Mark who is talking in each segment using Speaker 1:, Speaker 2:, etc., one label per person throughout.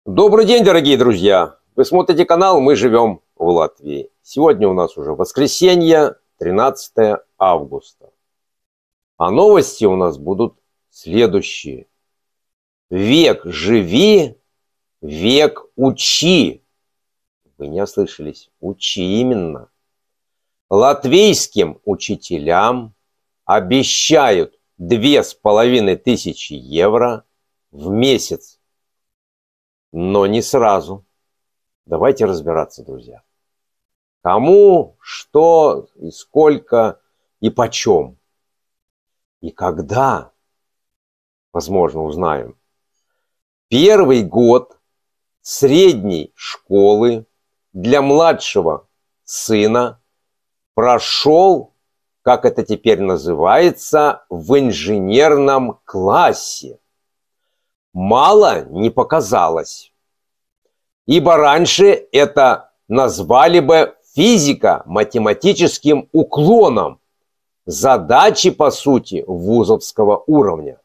Speaker 1: Добрый день, дорогие друзья! Вы смотрите канал «Мы живем в Латвии». Сегодня у нас уже воскресенье, 13 августа. А новости у нас будут следующие. Век живи, век учи. Вы не ослышались, учи именно. Латвийским учителям обещают 2500 евро в месяц. Но не сразу. Давайте разбираться, друзья. Кому, что, и сколько, и почем. И когда, возможно, узнаем. Первый год средней школы для младшего сына прошел, как это теперь называется, в инженерном классе. Мало не показалось, ибо раньше это назвали бы физико-математическим уклоном, задачи, по сути, вузовского уровня.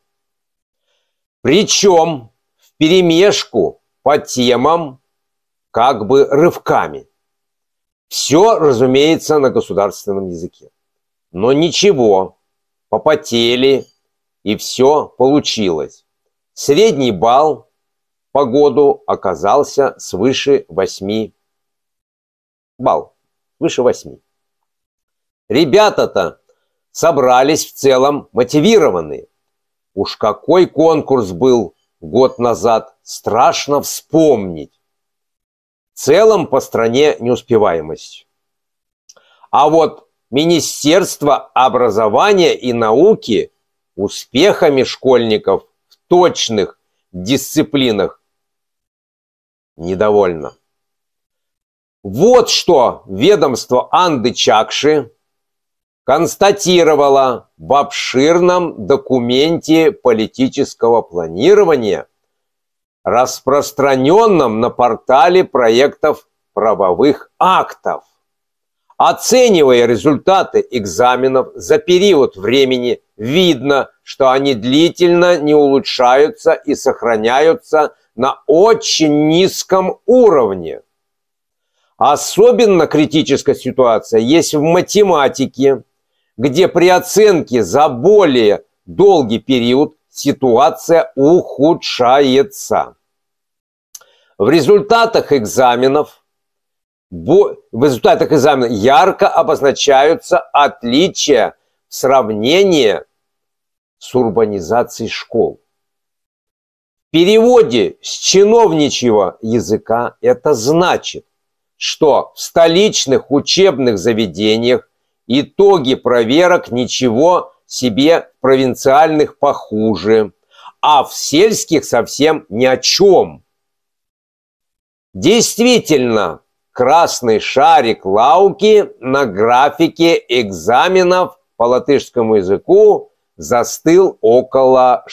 Speaker 1: Причем вперемешку по темам, как бы рывками. Все, разумеется, на государственном языке. Но ничего, попотели, и все получилось. Средний балл по году оказался свыше 8 баллов. Выше 8. Ребята-то собрались в целом мотивированные. Уж какой конкурс был год назад, страшно вспомнить. В целом по стране неуспеваемость. А вот Министерство образования и науки успехами школьников в точных дисциплинах недовольно. Вот что ведомство Анды Чакши констатировало в обширном документе политического планирования, распространенном на портале проектов правовых актов. Оценивая результаты экзаменов за период времени, видно, что они длительно не улучшаются и сохраняются на очень низком уровне. Особенно критическая ситуация есть в математике, где при оценке за более долгий период ситуация ухудшается. В результатах экзаменов ярко обозначаются отличия в сравнении с урбанизацией школ. В переводе с чиновничьего языка это значит, что в столичных учебных заведениях итоги проверок ничего себе провинциальных похуже, а в сельских совсем ни о чем. Действительно, красный шарик Лауки на графике экзаменов по латышскому языку застыл около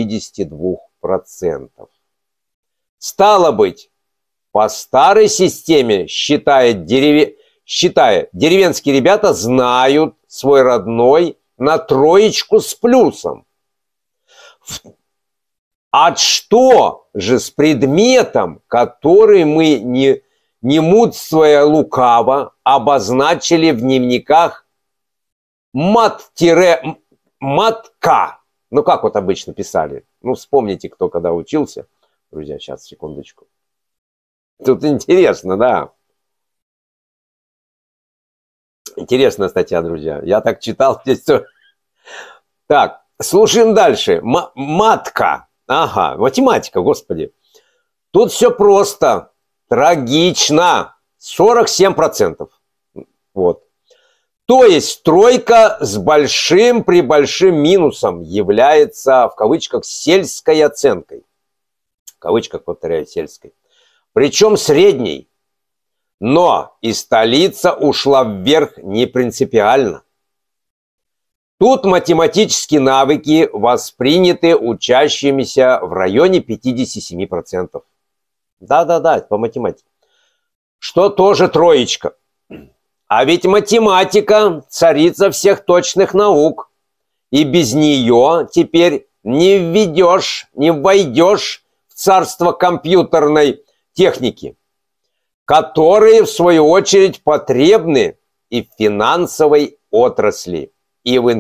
Speaker 1: 62%. Стало быть, по старой системе, считая, деревенские ребята знают свой родной на троечку с плюсом. А что же с предметом, который мы, не мудрствуя лукаво, обозначили в дневниках мат-матка? Ну, как вот обычно писали? Ну, вспомните, кто когда учился. Друзья, сейчас, секундочку. Тут интересно, да. Интересная статья, друзья. Я так читал здесь. Так, слушаем дальше. Матка. Ага, математика, господи. Тут все просто. Трагично. 47%. Вот. То есть тройка с большим-пребольшим минусом является, в кавычках, сельской оценкой. В кавычках, повторяю, сельской. Причем средней. Но и столица ушла вверх не принципиально. Тут математические навыки восприняты учащимися в районе 57%. Да, по математике. Что тоже троечка. А ведь математика – царица всех точных наук. И без нее теперь не войдешь в царство компьютерной техники, которые, в свою очередь, потребны и в финансовой отрасли, и в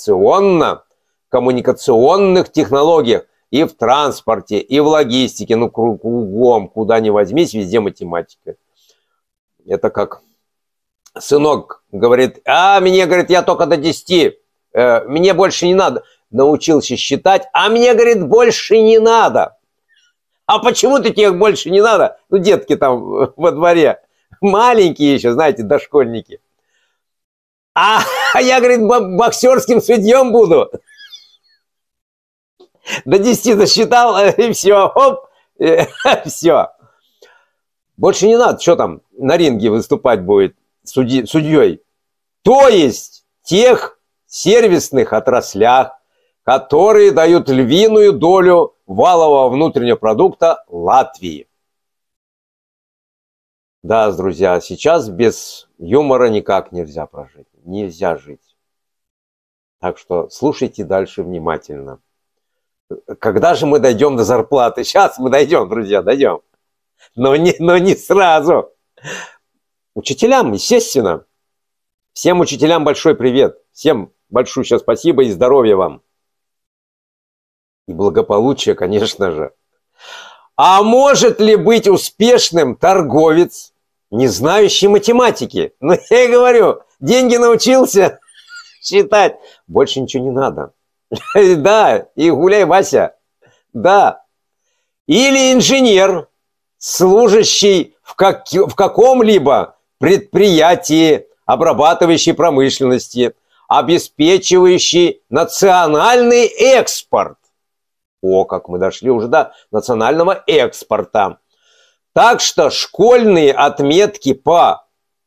Speaker 1: информационно-коммуникационных технологиях, и в транспорте, и в логистике, ну, кругом, куда ни возьмись, везде математика. Это как сынок говорит, мне, говорит, я только до 10, мне больше не надо. Научился считать, а мне, говорит, больше не надо. А почему-то тебе больше не надо? Ну, детки там во дворе, маленькие еще, знаете, дошкольники. А я, говорит, боксерским судьем буду. До 10 досчитал, и все, хоп, все. Больше не надо, что там на ринге выступать будет судьей. То есть тех сервисных отраслях, которые дают львиную долю валового внутреннего продукта Латвии. Да, друзья, сейчас без юмора никак нельзя прожить. Нельзя жить. Так что слушайте дальше внимательно. Когда же мы дойдем до зарплаты? Сейчас мы дойдем, друзья, дойдем. Но не сразу. Учителям, естественно. Всем учителям большой привет. Всем большое спасибо и здоровья вам. И благополучия, конечно же. А может ли быть успешным торговец, не знающий математики? Ну, я и говорю, деньги научился считать. Больше ничего не надо. Да, и гуляй, Вася. Да. Или инженер, служащий в каком-либо предприятии обрабатывающей промышленности, обеспечивающий национальный экспорт. О, как мы дошли уже до национального экспорта. Так что школьные отметки по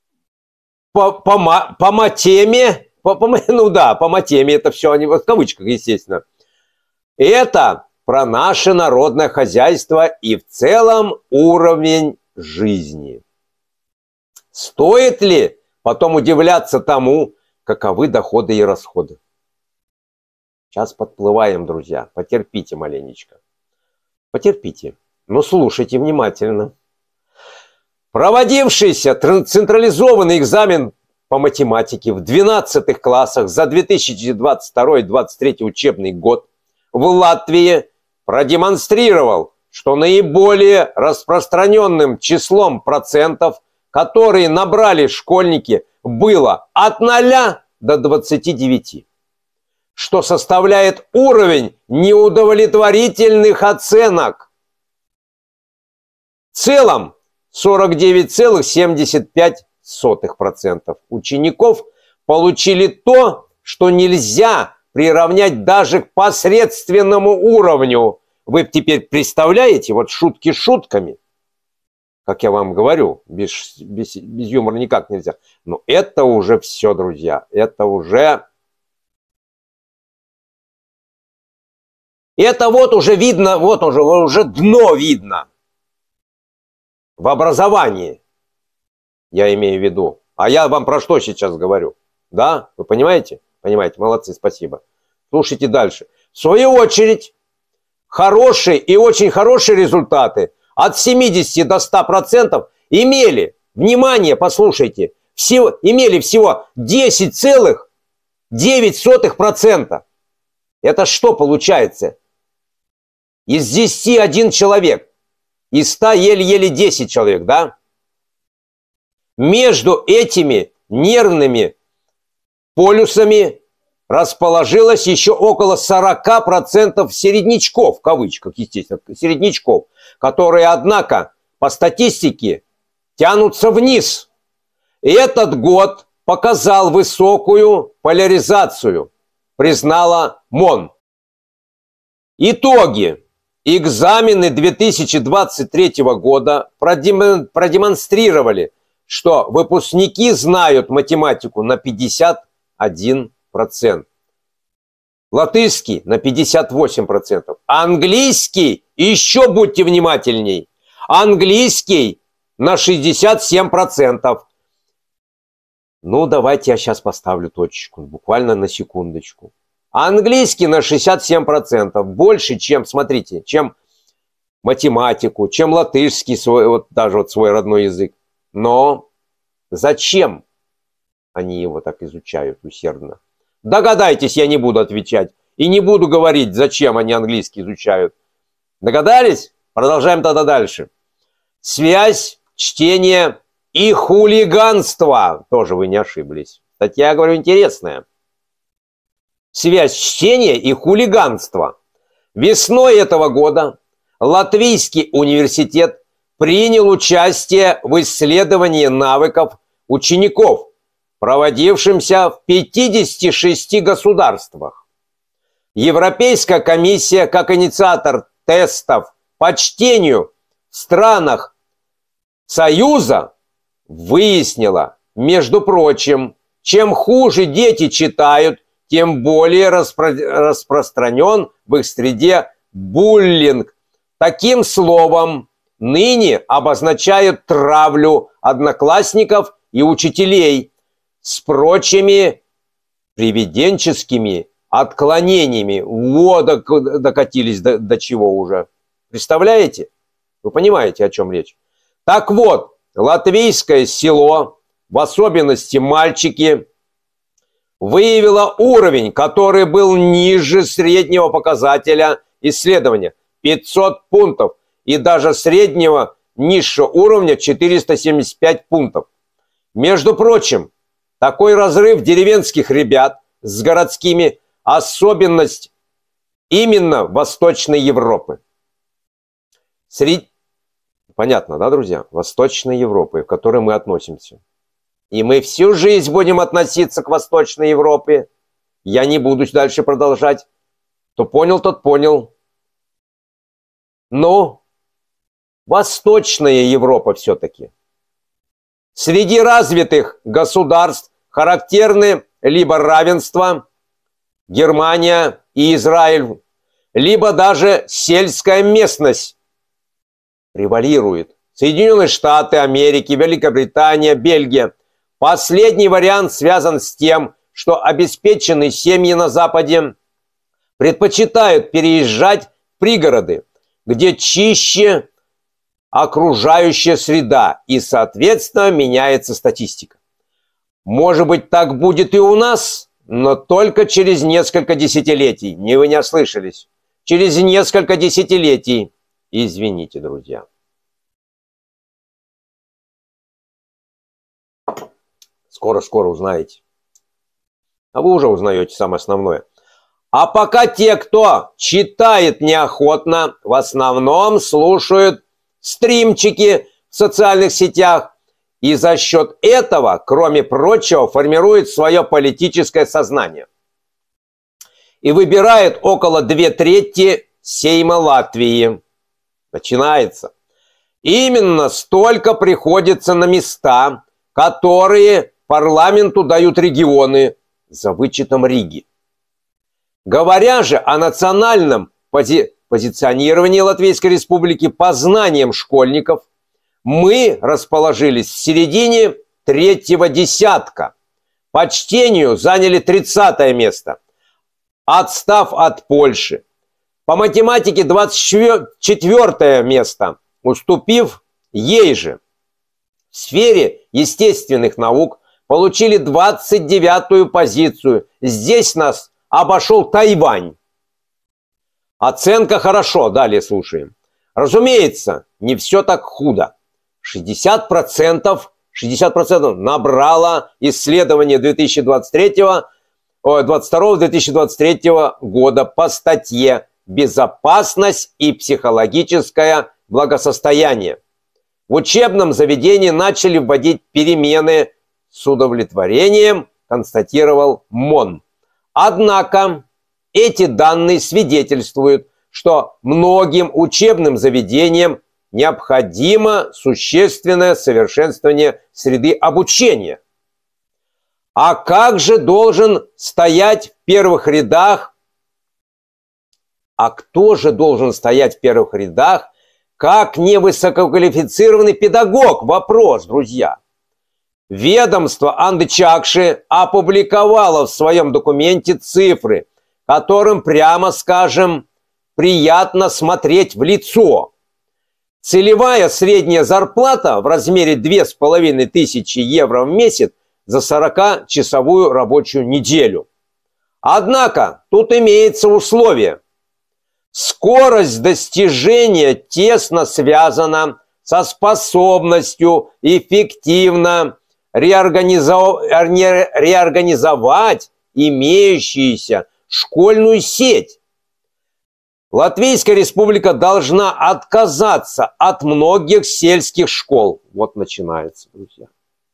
Speaker 1: матеме, по матеме, это все они в кавычках, естественно. Это про наше народное хозяйство и в целом уровень жизни. Стоит ли потом удивляться тому, каковы доходы и расходы? Сейчас подплываем, друзья. Потерпите маленечко. Потерпите. Но слушайте внимательно. Проводившийся централизованный экзамен по математике в 12 классах за 2022-2023 учебный год в Латвии продемонстрировал, что наиболее распространенным числом процентов, которые набрали школьники, было от 0 до 29. Что составляет уровень неудовлетворительных оценок. В целом 49,75% учеников получили то, что нельзя приравнять даже к посредственному уровню. Вы теперь представляете, вот шутки шутками, как я вам говорю, без юмора никак нельзя. Но это уже все, друзья, это уже... Это вот уже видно, вот уже дно видно в образовании, я имею в виду. А я вам про что сейчас говорю? Да, вы понимаете? Понимаете, молодцы, спасибо. Слушайте дальше. В свою очередь, хорошие и очень хорошие результаты от 70 до 100% имели, внимание, послушайте, имели всего 10,9%. Это что получается? Из 10 1 человек, из 100 еле-еле 10 человек, да? Между этими нервными полюсами расположилось еще около 40% середнячков, в кавычках, естественно, середнячков, которые, однако, по статистике тянутся вниз. И этот год показал высокую поляризацию, признала МОН. Итоги. Экзамены 2023 года продемонстрировали, что выпускники знают математику на 51%. Латышский на 58%. Английский, еще будьте внимательней, английский на 67%. Ну, давайте я сейчас поставлю точечку, буквально на секундочку. Английский на 67%. Больше, чем, смотрите, чем математику, чем латышский, свой, даже свой родной язык. Но зачем они его так изучают усердно? Догадайтесь, я не буду отвечать. И не буду говорить, зачем они английский изучают. Догадались? Продолжаем тогда дальше. Связь, чтение и хулиганство. Тоже вы не ошиблись. Статья, я говорю, интересная. Связь чтения и хулиганства. Весной этого года Латвийский университет принял участие в исследовании навыков учеников, проводившемся в 56 государствах. Европейская комиссия, как инициатор тестов по чтению в странах Союза, выяснила, между прочим, чем хуже дети читают, тем более распространен в их среде буллинг. Таким словом ныне обозначают травлю одноклассников и учителей с прочими привиденческими отклонениями. Вот докатились до чего уже. Представляете? Вы понимаете, о чем речь? Так вот, латвийское село, в особенности мальчики, выявило уровень, который был ниже среднего показателя исследования. 500 пунктов. И даже среднего низшего уровня 475 пунктов. Между прочим, такой разрыв деревенских ребят с городскими – особенность именно Восточной Европы. Понятно, да, друзья? Восточной Европы, к которой мы относимся. И мы всю жизнь будем относиться к Восточной Европе. Я не буду дальше продолжать. Кто понял, тот понял. Но Восточная Европа все-таки. Среди развитых государств характерны либо равенство, Германия и Израиль, либо даже сельская местность превалирует. Соединенные Штаты Америки, Великобритания, Бельгия. Последний вариант связан с тем, что обеспеченные семьи на Западе предпочитают переезжать в пригороды, где чище окружающая среда и, соответственно, меняется статистика. Может быть, так будет и у нас, но только через несколько десятилетий. Вы не ослышались. Через несколько десятилетий. Извините, друзья. Скоро-скоро узнаете. А вы уже узнаете самое основное. А пока те, кто читает неохотно, в основном слушают стримчики в социальных сетях и за счет этого, кроме прочего, формируют свое политическое сознание. И выбирают около 2/3 Сейма Латвии. Начинается. Именно столько приходится на места, которые парламенту дают регионы, за вычетом Риги. Говоря же о национальном позиционировании Латвийской Республики по знаниям школьников, мы расположились в середине 3-го десятка. По чтению заняли 30-е место, отстав от Польши. По математике 24-е место, уступив ей же. В сфере естественных наук получили 29-ю позицию. Здесь нас обошел Тайвань. Оценка хорошо. Далее слушаем. Разумеется, не все так худо. 60% набрало исследование 2022-2023 года по статье «Безопасность и психологическое благосостояние». В учебном заведении начали вводить перемены с удовлетворением, констатировал МОН. Однако эти данные свидетельствуют, что многим учебным заведениям необходимо существенное совершенствование среды обучения. А как же должен стоять в первых рядах? А кто же должен стоять в первых рядах, как не высококвалифицированный педагог? Вопрос, друзья. Ведомство Анды Чакши опубликовало в своем документе цифры, которым, прямо скажем, приятно смотреть в лицо. Целевая средняя зарплата в размере 2500 евро в месяц за 40-часовую рабочую неделю. Однако тут имеется условие. Скорость достижения тесно связана со способностью эффективно реорганизовать имеющуюся школьную сеть. Латвийская республика должна отказаться от многих сельских школ. Вот начинается, друзья.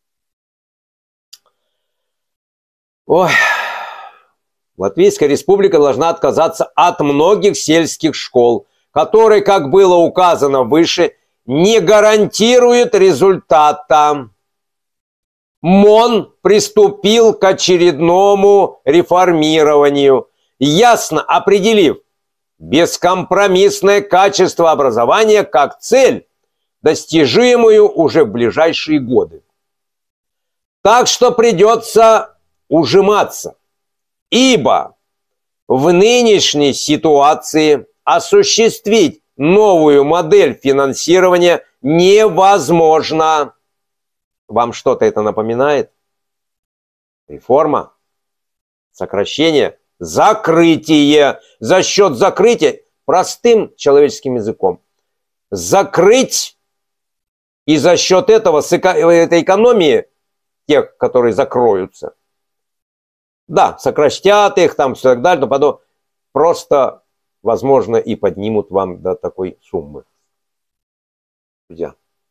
Speaker 1: Ой. Латвийская республика должна отказаться от многих сельских школ, которые, как было указано выше, не гарантируют результата. МОН приступил к очередному реформированию, ясно определив бескомпромиссное качество образования как цель, достижимую уже в ближайшие годы. Так что придется ужиматься, ибо в нынешней ситуации осуществить новую модель финансирования невозможно. Вам что-то это напоминает? Реформа, сокращение, закрытие. За счет закрытия, простым человеческим языком, закрыть, и за счет этого, этой экономии, тех, которые закроются, да, сокращат их там, все так далее, но потом просто, возможно, и поднимут вам до такой суммы. Друзья.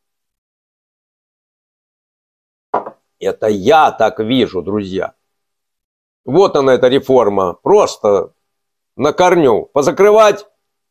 Speaker 1: Это я так вижу, друзья. Вот она, эта реформа. Просто на корню позакрывать.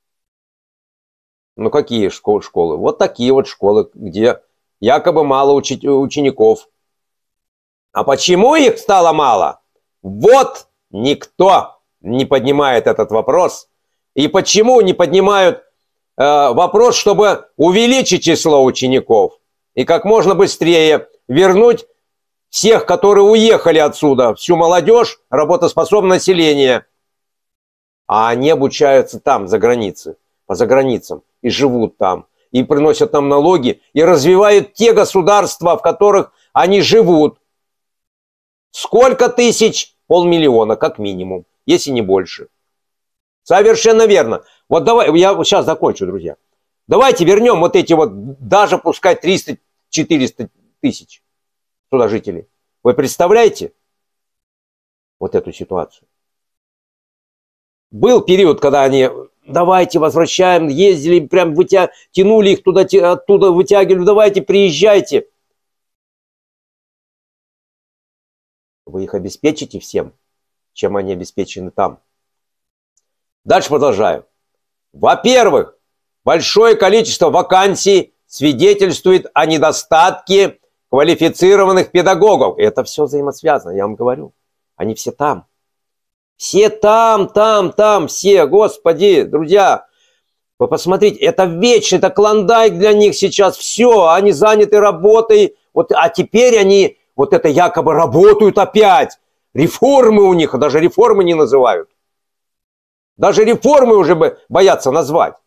Speaker 1: Ну, какие школы? Вот такие вот школы, где якобы мало учеников. А почему их стало мало? Вот никто не поднимает этот вопрос. И почему не поднимают вопрос, чтобы увеличить число учеников и как можно быстрее вернуть всех, которые уехали отсюда, всю молодежь, работоспособное население. А они обучаются там, за границей, по заграницам, и живут там, и приносят нам налоги, и развивают те государства, в которых они живут. Сколько тысяч? 500 000, как минимум, если не больше. Совершенно верно. Вот давай, я сейчас закончу, друзья. Давайте вернем вот эти вот, даже пускай 300-400 тысяч туда жителей. Вы представляете вот эту ситуацию? Был период, когда они, давайте возвращаем, ездили, прям тянули их туда, оттуда вытягивали, давайте приезжайте. Вы их обеспечите всем, чем они обеспечены там. Дальше продолжаю. Во-первых, большое количество вакансий свидетельствует о недостатке квалифицированных педагогов. Это все взаимосвязано, я вам говорю. Они все там. Все там, все. Господи, друзья, вы посмотрите, это вечно, это клондайк для них сейчас. Все, они заняты работой. Вот, а теперь они вот это якобы работают опять. Реформы у них, даже реформы не называют. Даже реформы уже боятся назвать.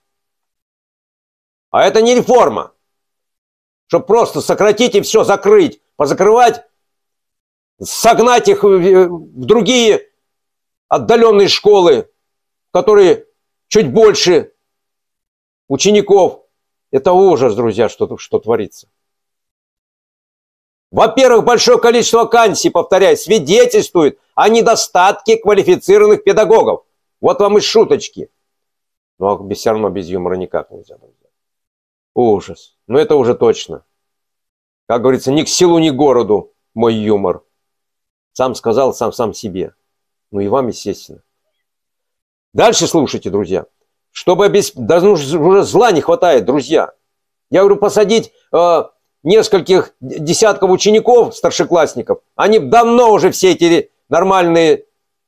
Speaker 1: А это не реформа. Чтобы просто сократить и все закрыть, позакрывать, согнать их в другие отдаленные школы, которые чуть больше учеников. Это ужас, друзья, что творится. Во-первых, большое количество вакансий, повторяю, свидетельствует о недостатке квалифицированных педагогов. Вот вам и шуточки. Но все равно без юмора никак нельзя, друзья. Ужас. Но это уже точно. Как говорится, ни к селу, ни к городу мой юмор. Сам сказал, сам себе. Ну и вам, естественно. Дальше слушайте, друзья. Чтобы да, ну, уже зла не хватает, друзья. Я говорю, посадить нескольких десятков учеников, старшеклассников. Они давно уже все эти нормальные,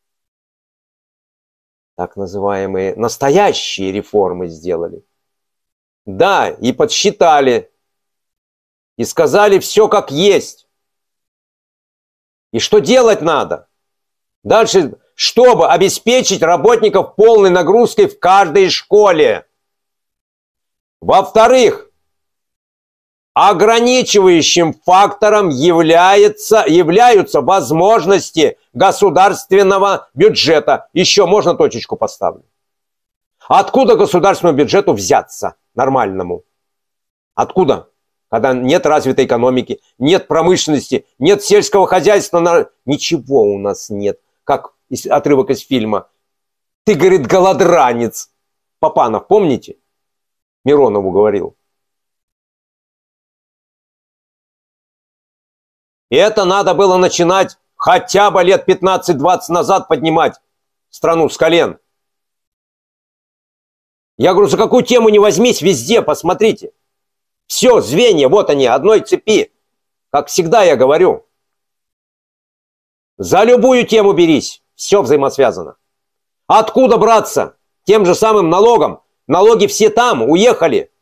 Speaker 1: так называемые, настоящие реформы сделали. Да, и подсчитали. И сказали все как есть. И что делать надо? Дальше, чтобы обеспечить работников полной нагрузкой в каждой школе. Во-вторых, ограничивающим фактором являются возможности государственного бюджета. Еще можно точечку поставлю. Откуда государственному бюджету взяться нормальному? Откуда? Когда нет развитой экономики, нет промышленности, нет сельского хозяйства, ничего у нас нет. Как отрывок из фильма. Ты, говорит, голодранец. Папанов, помните? Миронову говорил. И это надо было начинать хотя бы лет 15-20 назад поднимать страну с колен. Я говорю, за какую тему не возьмись, везде, посмотрите. Все, звенья, вот они, одной цепи. Как всегда я говорю. За любую тему берись. Все взаимосвязано. Откуда браться? Тем же самым налогом. Налоги все там, уехали.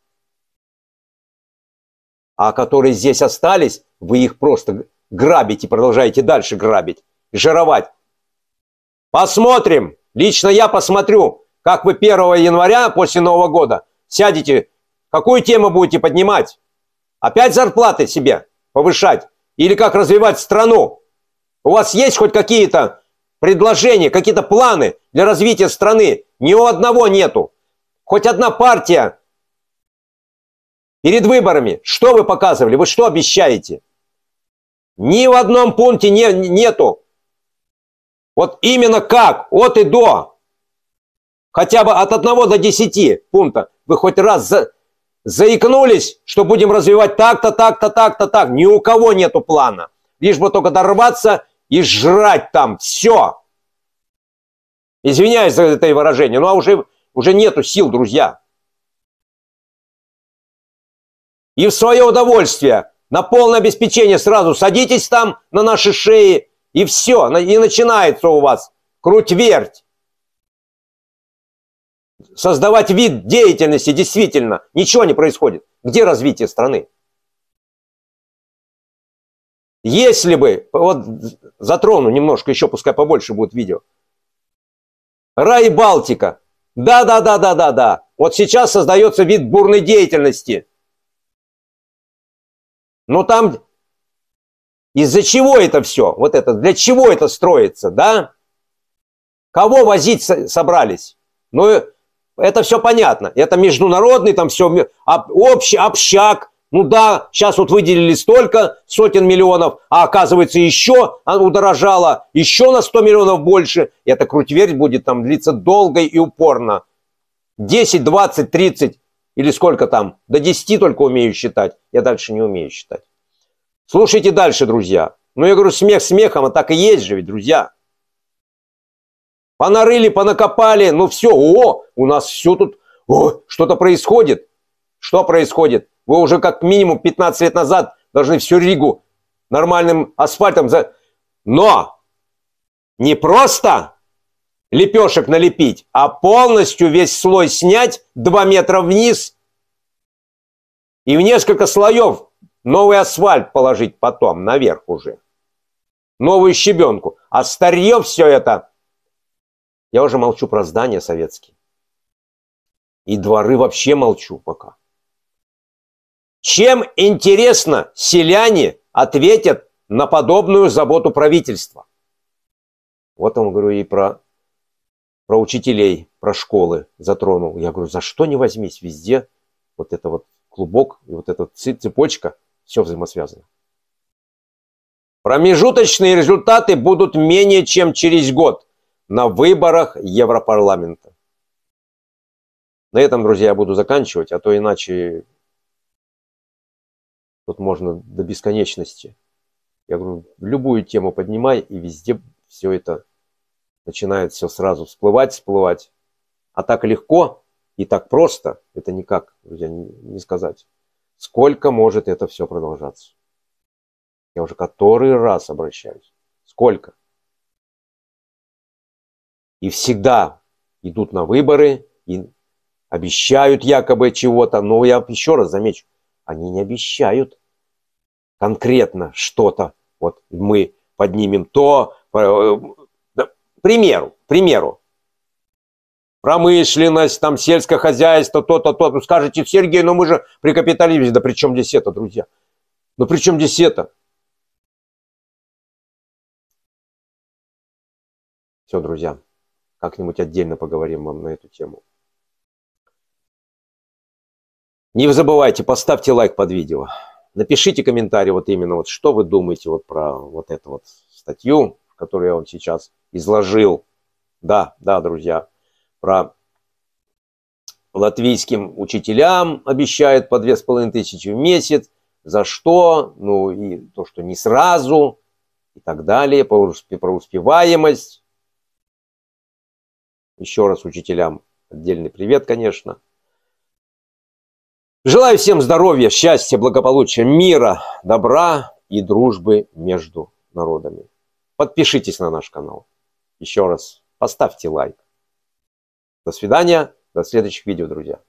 Speaker 1: А которые здесь остались, вы их просто грабите, продолжаете дальше грабить, жировать. Посмотрим. Лично я посмотрю, как вы 1 января после Нового года сядете, какую тему будете поднимать? Опять зарплаты себе повышать? Или как развивать страну? У вас есть хоть какие-то предложения, какие-то планы для развития страны? Ни у одного нету. Хоть одна партия перед выборами. Что вы показывали? Вы что обещаете? Ни в одном пункте нету. Вот именно как? От и до. Хотя бы от 1 до 10 пунктов. Вы хоть раз заикнулись, что будем развивать так-то, так-то, так-то, так. Ни у кого нету плана. Лишь бы только дорваться и жрать там. Все. Извиняюсь за это выражение, но уже нету сил, друзья. И в свое удовольствие, на полное обеспечение сразу садитесь там на наши шеи, и все. И начинается у вас круть-верть. Создавать вид деятельности действительно. Ничего не происходит. Где развитие страны? Если бы, вот затрону немножко, еще пускай побольше будет видео. Рай Балтика. Да. Вот сейчас создается вид бурной деятельности. Но там из-за чего это все? Вот это, для чего это строится, да? Кого возить собрались? Ну, это все понятно. Это международный, там все, общий, общак. Ну да, сейчас вот выделили столько, сотен миллионов, а оказывается еще удорожало, еще на 100 миллионов больше. И эта круть-верть будет там длиться долго и упорно. 10, 20, 30 или сколько там? До 10 только умею считать. Я дальше не умею считать. Слушайте дальше, друзья. Ну, я говорю, смех смехом, а так и есть же ведь, друзья. Понарыли, понакопали, ну все, у нас все тут, что-то происходит. Что происходит? Вы уже как минимум 15 лет назад должны всю Ригу нормальным асфальтом. Но не просто лепешек налепить, а полностью весь слой снять 2 метра вниз и в несколько слоев новый асфальт положить потом наверх уже. Новую щебенку. А старье все это, я уже молчу про здания советские. И дворы вообще молчу пока. Чем, интересно, селяне ответят на подобную заботу правительства? Вот я говорю, и про учителей, про школы затронул. Я говорю, за что не возьмись, везде вот это вот клубок и вот эта цепочка, все взаимосвязано. Промежуточные результаты будут менее чем через год на выборах Европарламента. На этом, друзья, я буду заканчивать, а то иначе тут можно до бесконечности. Я говорю, любую тему поднимай, и везде все это начинает все сразу всплывать. А так легко и так просто, это никак, друзья, не сказать. Сколько может это все продолжаться? Я уже который раз обращаюсь. Сколько? И всегда идут на выборы и обещают якобы чего-то. Но я еще раз замечу, они не обещают конкретно что-то. Вот мы поднимем то. К примеру. промышленность, там, сельское хозяйство, то-то, то-то. Вы скажете, Сергей, ну мы же при капитализме. Да при чем здесь это, друзья? Ну при чем здесь это? Все, друзья, как-нибудь отдельно поговорим вам на эту тему. Не забывайте, поставьте лайк под видео. Напишите комментарий, вот именно, вот, что вы думаете вот про вот эту вот статью, которую я вам сейчас изложил. Да, друзья, про латвийским учителям обещают по 2500 в месяц. За что? Ну и то, что не сразу и так далее, про успеваемость. Еще раз учителям отдельный привет, конечно. Желаю всем здоровья, счастья, благополучия, мира, добра и дружбы между народами. Подпишитесь на наш канал. Еще раз поставьте лайк. До свидания, до следующих видео, друзья.